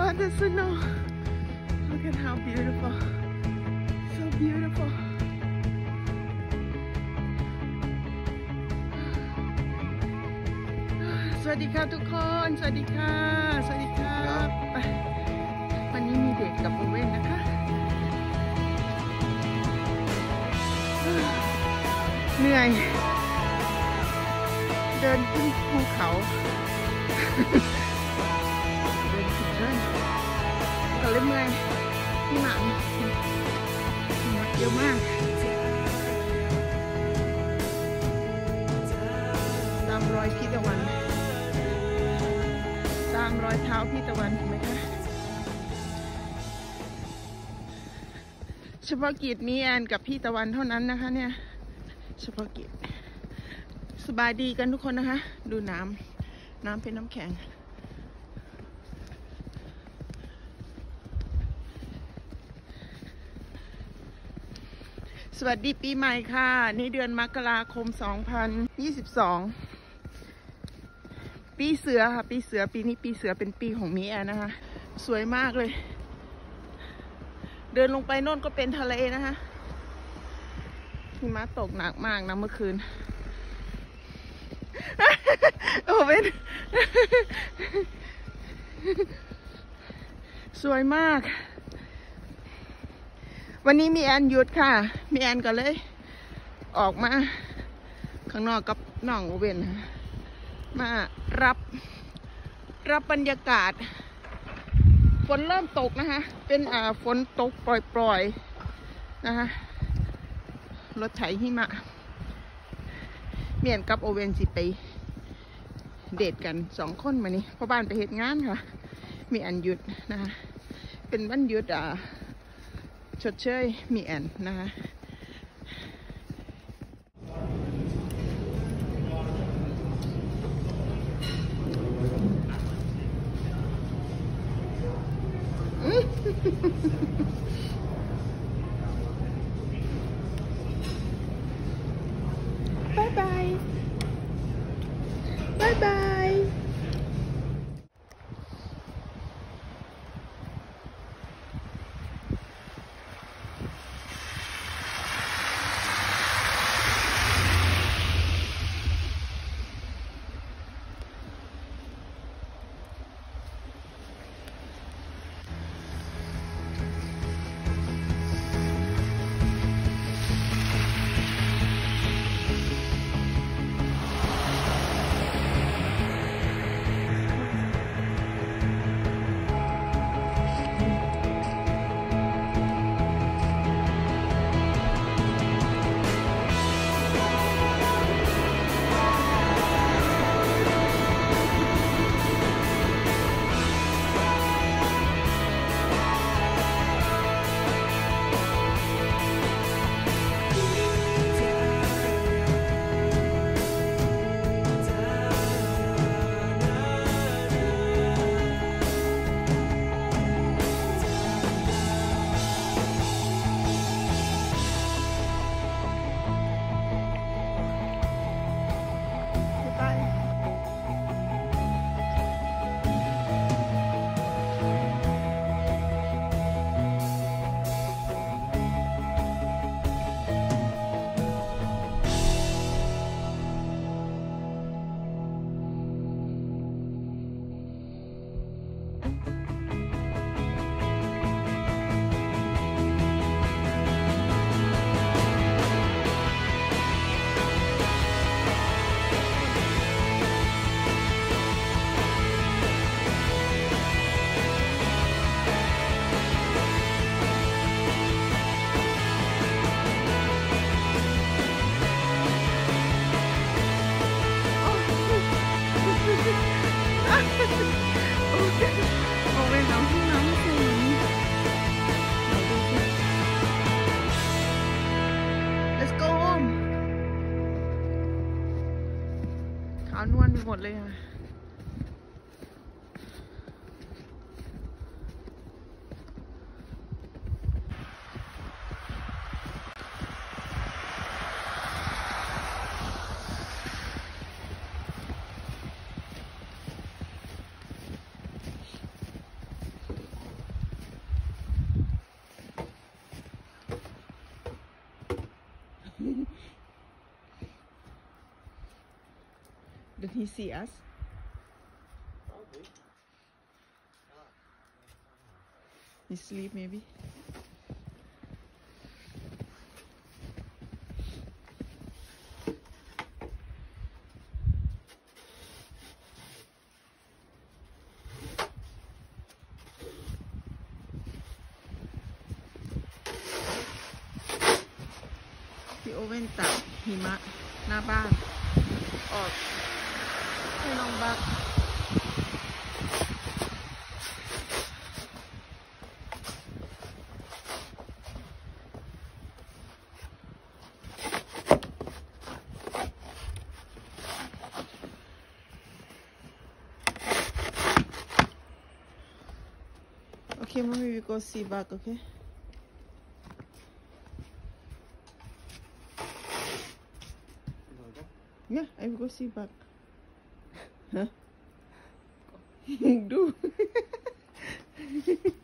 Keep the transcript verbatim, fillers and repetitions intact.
God, the snow. Look at how beautiful. So beautiful. สวัสดีค่ะทุกคนสวัสดีค่ะสวัสดีครับวันนี้มีเด็กกับโอเว่นนะคะเหนื่อยเดินขึ้นภูเขาเดินขึ้นเดินก็เลยเมื่อยที่หนังเยอะมากตามรอยพี่ตะวันตามรอยเท้าพี่ตะวันเห็นไหมคะเฉพาะกิจมีแอนกับพี่ตะวันเท่านั้นนะคะเนี่ยเฉพาะกิจสบายดีกันทุกคนนะคะดูน้ำน้ำเป็นน้ำแข็งสวัสดีปีใหม่ค่ะนี่เดือนมกราคมสองพันยี่สิบสองปีเสือค่ะปีเสือปีนี้ปีเสือเป็นปีของมีแอนนะคะสวยมากเลยเดินลงไปโน่นก็เป็นทะเลนะคะหิมะตกหนักมากนะเมื่อคืนโอ้เป็นสวยมากวันนี้มีแอนหยุดค่ะมีแอนก็เลยออกมาข้างนอกกับน้องโอเว่นมารับรับบรรยากาศฝนเริ่มตกนะคะเป็นอ่าฝนตกปล่อยๆนะคะรถไถหิมะเมียนกับโอเว่นสิไปเดทกันสองคนมานี่พ่อบ้านไปเหตุงานค่ะมีอันหยุดนะคะเป็นวันหยุดอ่าชดเชยมีแอนนะคะบายบายบายบายขาวนวลไปหมดเลยค่ะ Did he see us? He sleep maybe.พี่โอเว่นตักหิมะหน้าบ้านออกให้น้องบักOkay, mommy, we go see back, okay? Yeah, I will go see back. Huh? Do.